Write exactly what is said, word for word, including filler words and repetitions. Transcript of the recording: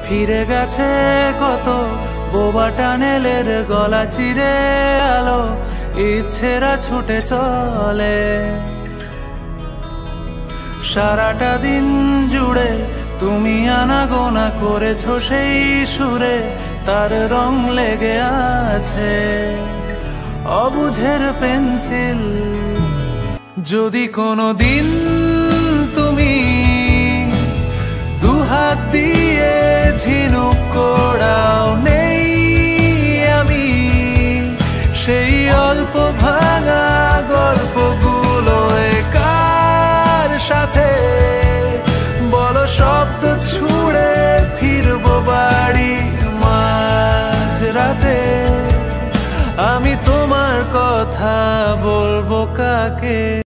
ফিরে গেছে কত বোবা টানেলের গলা চিরে আলো ইচ্ছেরা ছুটে চলে। সারাটা দিন জুড়ে তুমি আনাগোনা করেছো সেই সুরে, তার রং লেগে আছে অবুঝের পেন্সিল। যদি কোনো দিন তুমি দুহাত দিয়ে ঝিনুক কোড়াও, নেই আমি সেই অল্প ভাঙা গল্পগুলো কার সাথে বলো শব্দ ছুড়ে ফিরবো বাড়ি মাঝ রাতে। আমি তোমার কথা বলবো কাকে?